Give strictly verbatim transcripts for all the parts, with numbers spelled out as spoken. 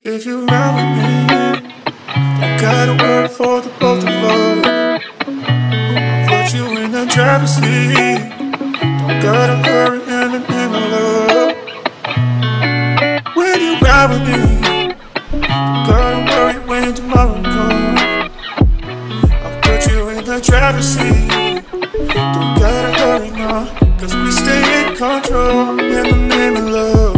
If you ride with me, don't gotta work for the both of us. I'll put you in the driver's seat. Don't gotta hurry in the name of love. When you ride with me, don't gotta worry when tomorrow comes. I'll put you in the driver's seat. Don't gotta hurry now, cause we stay in control in the name of love.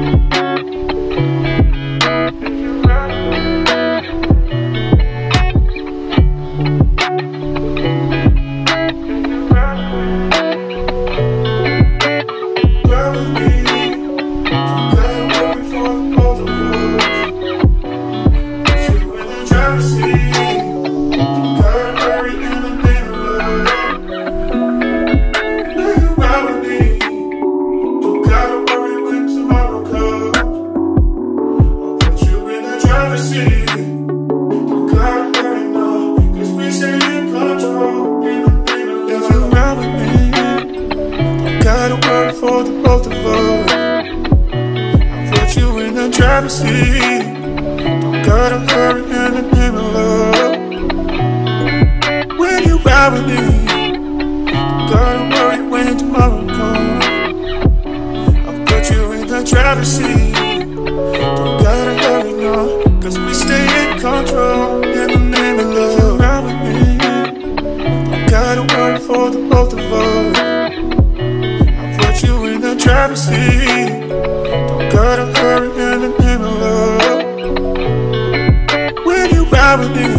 For the both of us, I'll put you in the driver's seat. Don't gotta hurry in the name of love. When you ride with me, don't gotta worry when tomorrow comes. I'll put you in the driver's seat. Don't gotta hurry now, cause we stay in control in the name of love. If you ride with me, don't gotta worry for the both of us. You in the driver's seat. Don't gotta hurry in the name of love. When you ride with me,